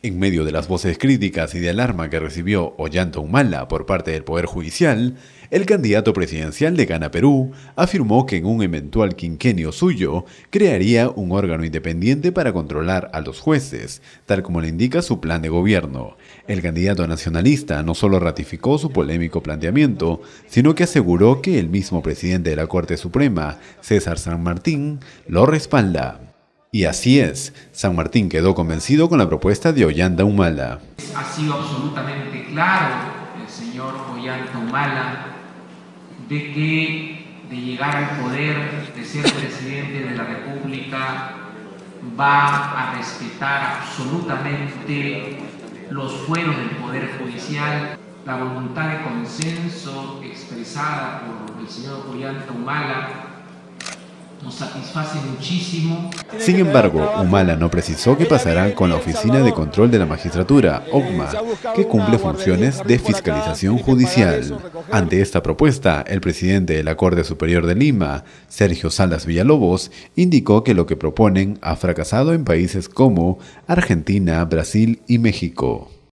En medio de las voces críticas y de alarma que recibió Ollanta Humala por parte del Poder Judicial, el candidato presidencial de Gana Perú afirmó que en un eventual quinquenio suyo crearía un órgano independiente para controlar a los jueces, tal como le indica su plan de gobierno. El candidato nacionalista no solo ratificó su polémico planteamiento, sino que aseguró que el mismo presidente de la Corte Suprema, César San Martín, lo respalda. Y así es, San Martín quedó convencido con la propuesta de Ollanta Humala. Ha sido absolutamente claro el señor Ollanta Humala de que de llegar al poder, de ser presidente de la República, va a respetar absolutamente los fueros del Poder Judicial, la voluntad de consenso expresada por el señor Ollanta Humala nos satisface muchísimo. Sin embargo, Humala no precisó qué pasará con la Oficina de Control de la Magistratura, OCMA, que cumple funciones de fiscalización judicial. Ante esta propuesta, el presidente de la Corte Superior de Lima, Sergio Salas Villalobos, indicó que lo que proponen ha fracasado en países como Argentina, Brasil y México.